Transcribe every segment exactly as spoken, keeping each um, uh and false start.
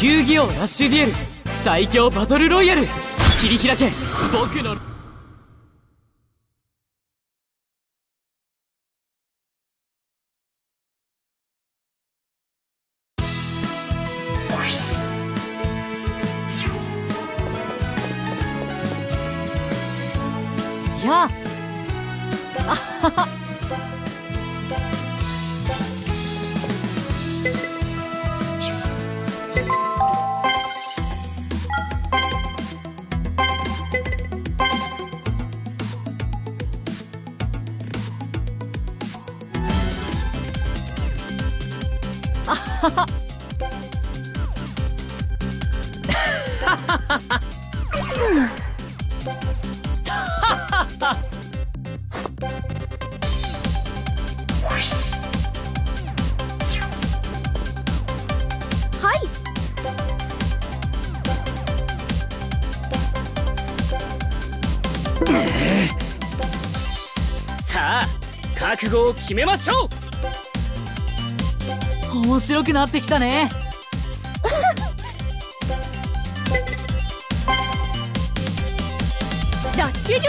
遊戯王ラッシュデュエル最強バトルロイヤル、切り開け僕の。やあ、あはは。あはは。はい。 さあ、覚悟を決めましょう。 面白くなってきたね。 ラッシュデュエルです。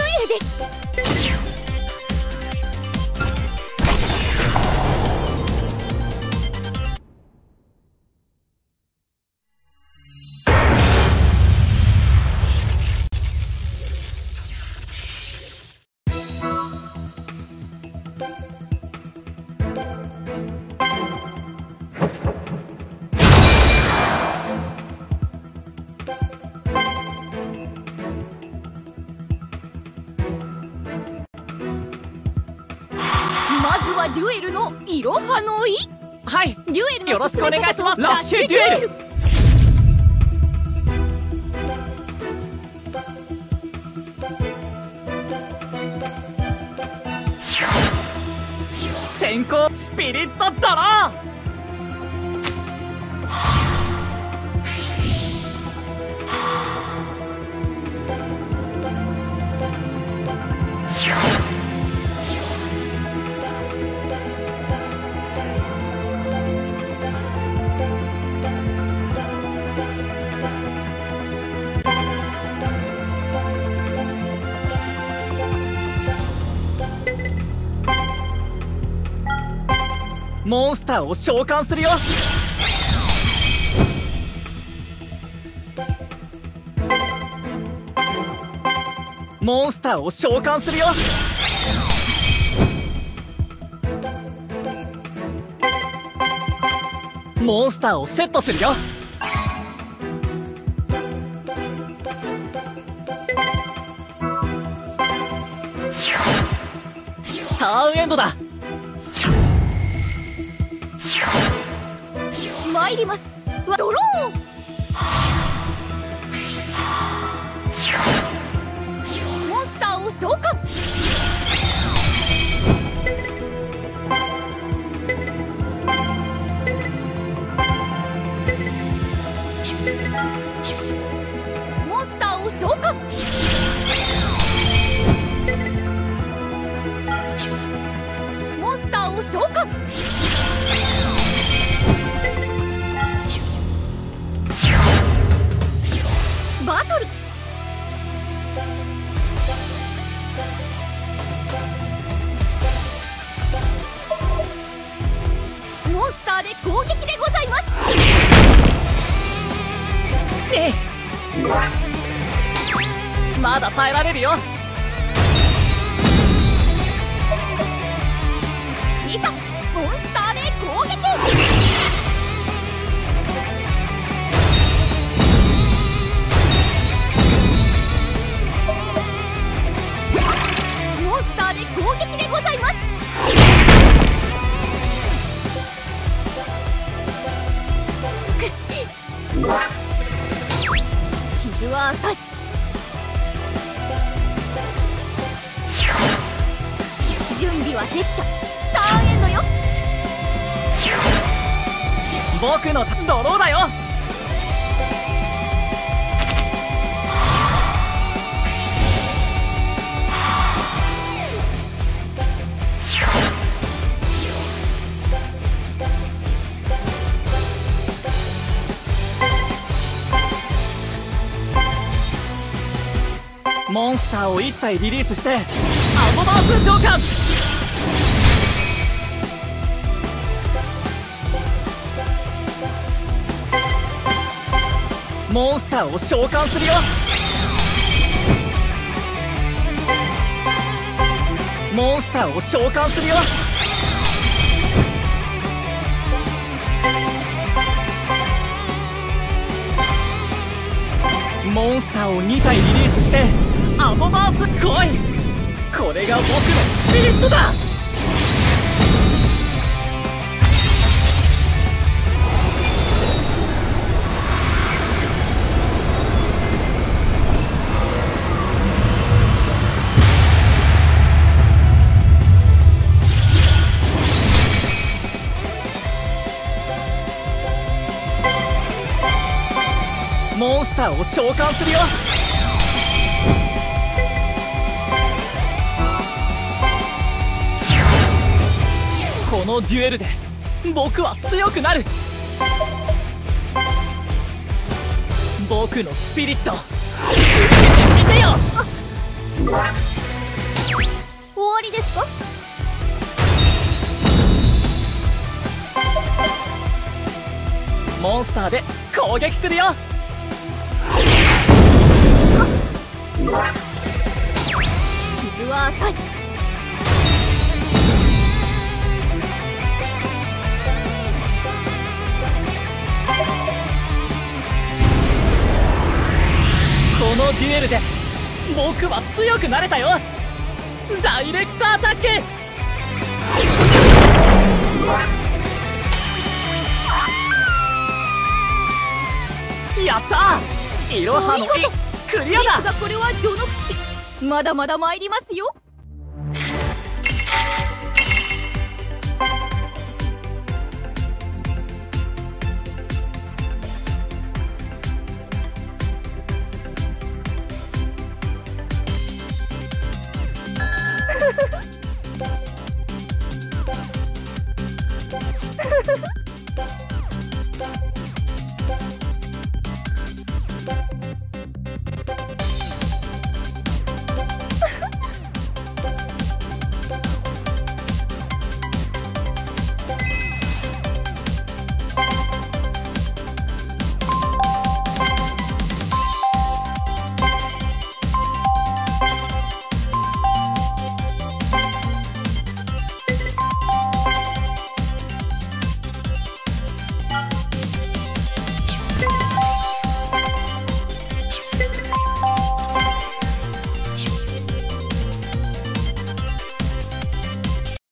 まずはデュエルのいろはのい。 はい、 デュエルのよろしくお願いします。 ラッシュデュエル。 先行スピリットドロー。モンスターを召喚するよ。モンスターを召喚するよ。モンスターをセットするよ。ターンエンドだ。 参ります。ドローン。モンスターを召喚。モンスターを召喚。モンスターを召喚。バトル。モンスターで攻撃でございます。 ねえ、まだ耐えられるよ。 いざモンスターで攻撃。モンスターで攻撃でございます。傷は浅い。準備はできた。ターンエンドよ。 僕のドローだよ。 モンスターをいち体リリースしてアドバンス召喚。モンスターを召喚するよ。モンスターを召喚するよ。モンスターをに体リリースしてアドバンス来い。これが僕のスピリットだ。モンスターを召喚するよ。このデュエルで僕は強くなる。僕のスピリット受けてみてよ。 終わりですか？ モンスターで攻撃するよ。 傷は浅い。 このデュエルで僕は強くなれたよ。ダイレクトアタック。やったー。いろはのいクリアだ。 ですがこれは序の口。まだまだ参りますよ。